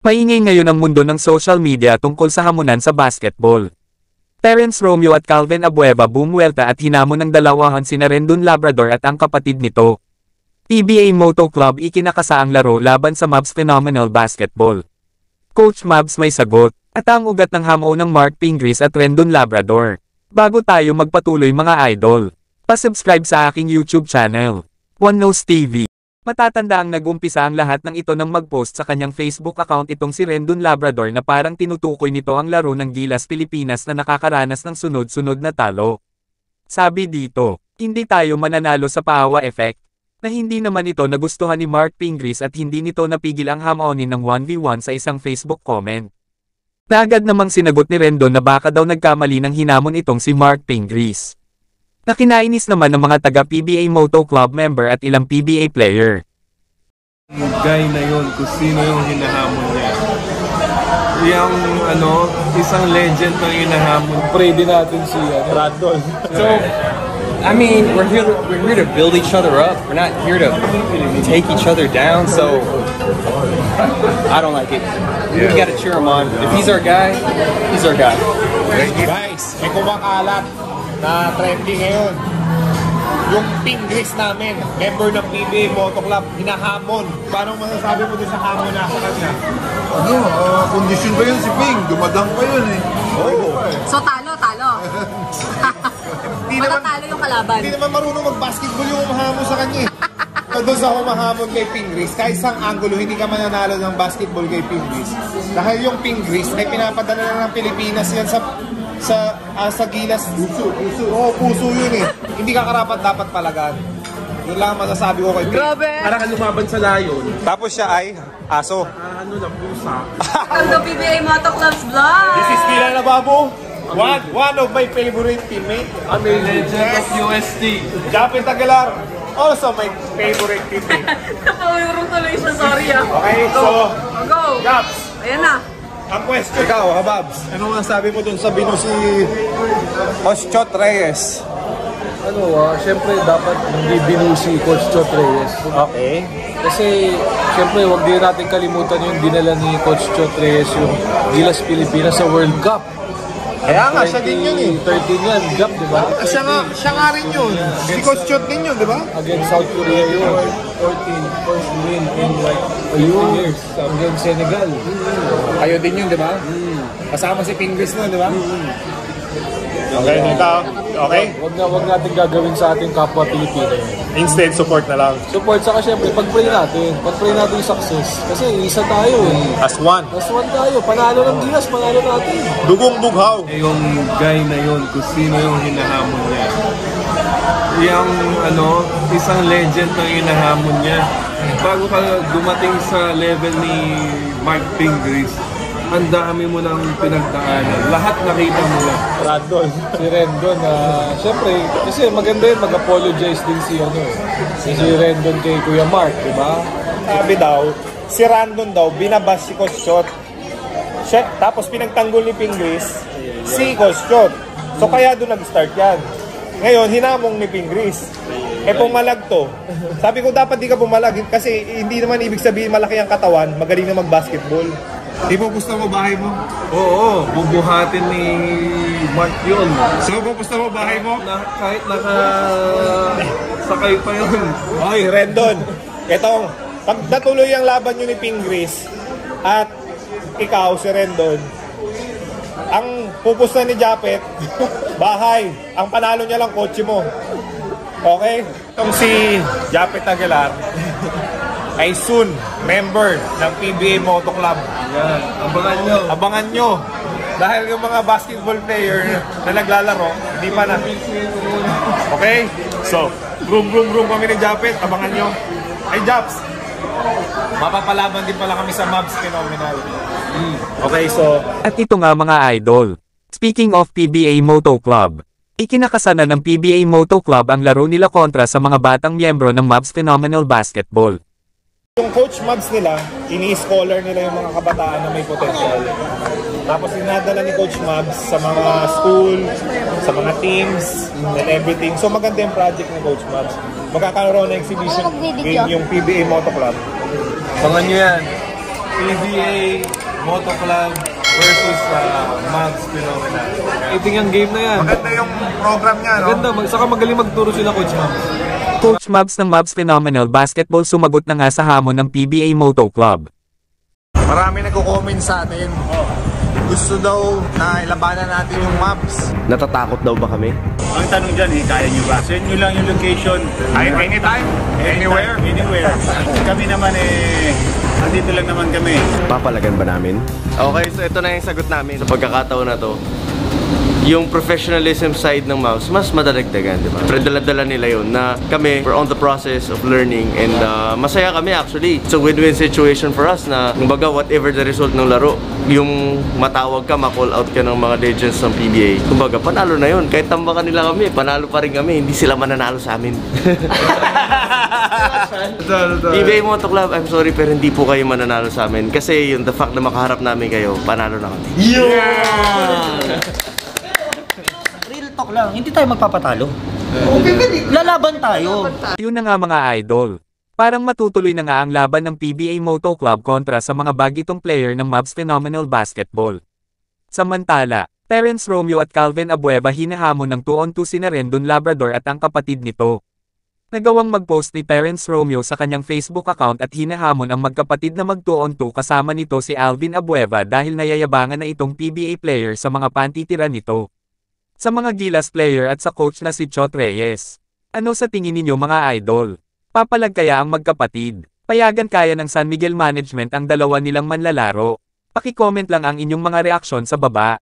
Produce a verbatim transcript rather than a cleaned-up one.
Maingay ngayon ang mundo ng social media tungkol sa hamunan sa basketball. Terence Romeo at Calvin Abueva bumuwelta at hinamon ng dalawahan sina Rendon Labrador at ang kapatid nito. P B A Moto Club ikinakasa ang laro laban sa Mavs Phenomenal Basketball. Coach Mavs may sagot, at ang ugat ng hamo ng Mark Pingris at Rendon Labrador. Bago tayo magpatuloy mga idol, pa-subscribe sa aking YouTube channel, One Knows T V. Matatanda ang nag-umpisa ang lahat ng ito nang mag-post sa kanyang Facebook account itong si Rendon Labrador na parang tinutukoy nito ang laro ng Gilas Pilipinas na nakakaranas ng sunod-sunod na talo. Sabi dito, hindi tayo mananalo sa paawa effect, na hindi naman ito nagustuhan ni Mark Pingris at hindi nito napigil ang hamonin ng one v one sa isang Facebook comment. Naagad namang sinagot ni Rendon na baka daw nagkamali ng hinamon itong si Mark Pingris. Nakinainis naman ng mga taga-P B A Moto Club member at ilang P B A player. Yung guy na yun, kung sino yung hinahamon niya. Yung ano, isang legend na hinahamon. Pray din natin si uh, Brandon. So, I mean, we're here, we're here to build each other up. We're not here to take each other down, so I don't like it. We gotta cheer him on. If he's our guy, he's our guy. Guys, may kumakalat na trending ngayon. Yung Pingris namin, member ng P B A Moto Club, hinahamon. Paano masasabi mo din sa hamon na sa kanya? Ano, uh, kondisyon ba yun si Ping? Dumadang pa yun eh. Oo. So talo, talo. Hindi Wala naman, talo yung kalaban. hindi naman marunong mag-basketball yung humahamon sa kanya eh. So, doon sa humahamon kay Pingris, kahit isang angulo, hindi ka mananalo ng basketball kay Pingris. Dahil yung Pingris, ay pinapadala na ng Pilipinas yan sa sa uh, sa Gilas. Puso, puso. Oo, puso yun eh. Hindi ka karapat dapat palagan. Yun lang masasabi ko kay Ping. Grabe! Para ka lumaban sa layon. Tapos siya ay aso. Ah, ano lang, pusa. Welcome to P B A Moto Club's vlog! This is Tila Lababo. One, one of my favorite teammates. I'm a legend of U S T. Japet Aguilar. Also my favorite teammate. Napawirong tuloy siya, sorry ah. Okay, so, Go! Japs, Ayan na. ang question. Ikaw, Hababs, ano nga sabi mo dun sa bino si Oschot Reyes? Ano, uh, syempre dapat hindi binu si Coach Chot Reyes. Okay. Kasi syempre wag din natin kalimutan yung dinala ni Coach Chot Reyes yung Gilas Pilipinas sa World Cup. Kaya nga, siya din yun eh. thirteen yan, Gap, di ba? Siya nga, siya nga rin yun. Si Coach Chot din yun, di ba? Against South Korea yun. fourteen, first win in like fifteen years. Against Senegal. Kayo din yun, di ba? Kasama si Pingris nun, di ba? Okay, ikaw. Okay? Wag na wag natin gagawin sa ating kapwa Pilipino. Instead, support na lang. Support saka syempre, pag-pray natin. Pag-pray natin yung success. Kasi isa tayo eh. As one. Plus one tayo. Panalo ng Gilas, panalo natin. Dugong bughaw. Yung guy na yun, kung sino yung hinahamon niya. Yung ano, isang legend na hinahamon niya. Bago ka dumating sa level ni Mark Pingris, ang dami mo nang pinagdaanan. Lahat nakita mo lang. Randon, si Rendon, uh, syempre, kasi maganda yun, mag-apologize din si, ano, si Rendon kay Kuya Mark, di ba? Sabi daw, si Randon daw, binabas si Coach Chot. Siya, tapos pinagtanggol ni Pingris, si Coach Chot. So kaya doon nag-start yan. Ngayon, hinamong ni Pingris. Eh pumalag to. Sabi ko dapat di ka pumalag kasi hindi naman ibig sabihin malaki ang katawan, magaling na mag-basketball. Di mo gusto mo bahay mo? Oo, bubuhatin ni Mark yun. So gusto mo bahay mo? Na, kahit naka sakay pa yun. Oy, Rendon. Etong, pag natuloy ang laban nyo ni Pingris at ikaw si Rendon, ang pupusta ni Japet, bahay. Ang panalo niya lang kotse mo. Okay? Itong si Japet Aguilar ay soon member ng P B A Moto Club. Yan, abangan nyo. Abangan nyo. Dahil yung mga basketball player na naglalaro, hindi pa na. Okay? So, room, room, room kami ni Japet. Abangan nyo. Ay, Japs, mapapalaban din pala kami sa Mavs Phenomenal. Okay, so... At ito nga mga idol. Speaking of P B A Moto Club, ikinakasana ng P B A Moto Club ang laro nila kontra sa mga batang miyembro ng Mavs Phenomenal Basketball. Yung coach Mavs nila, ini-scholar nila yung mga kabataan na may potential. Tapos dinadala ni Coach Mavs sa mga school, sa mga teams, and everything. So maganda yung project ni Coach Mavs. Magkakaroon ng exhibition in yung P B A Moto Club. Abangan nyo yan. P B A Moto Club versus uh, Mags Phenomenal. Iting ang game na yan. Maganda yung program niya, no? Maganda, mag saka magaling magturo sila, Coach Ma'am. Coach Mabs ng Mabs Phenomenal Basketball sumagot na nga sa hamon ng P B A Moto Club. Marami nagko-comment sa atin. Gusto daw na ilabanan natin yung maps. Natatakot daw ba kami? Ang tanong dyan eh, kaya nyo ba? Send nyo lang yung location. Anytime, anywhere. Anywhere. Kami naman eh, andito lang naman kami. Papalagan ba namin? Okay, so ito na yung sagot namin. Sa pagkakataon na to, yung professionalism side ng mouse, mas madadagdagan, di ba? Pero dala-dala nila yun na kami, we're on the process of learning and uh, masaya kami actually. It's a win-win situation for us na, kumbaga, whatever the result ng laro, yung matawag ka, ma-call out ka ng mga legends ng P B A. Kumbaga, panalo na yun. Kahit tambakan nila kami, panalo pa rin kami. Hindi sila mananalo sa amin. P B A Moto Club, I'm sorry pero hindi po kayo mananalo sa amin. Kasi yung the fact na makaharap namin kayo, panalo na kami. Yeah! Real talk lang, hindi tayo magpapatalo. Lalaban tayo. Yun na nga mga idol. Parang matutuloy na nga ang laban ng P B A Moto Club kontra sa mga bagitong player ng Mavs Phenomenal Basketball. Samantala, Terence Romeo at Calvin Abueva hinahamon ng two on two sina Rendon Labrador at ang kapatid nito. Nagawang mag-post ni Terence Romeo sa kanyang Facebook account at hinahamon ang magkapatid na mag two on two kasama nito si Alvin Abueva dahil nayayabangan na itong P B A player sa mga pantitira nito. Sa mga Gilas player at sa coach na si Chot Reyes. Ano sa tingin ninyo mga idol? Papalag kaya ang magkapatid? Payagan kaya ng San Miguel Management ang dalawa nilang manlalaro? Paki-comment lang ang inyong mga reaksyon sa baba.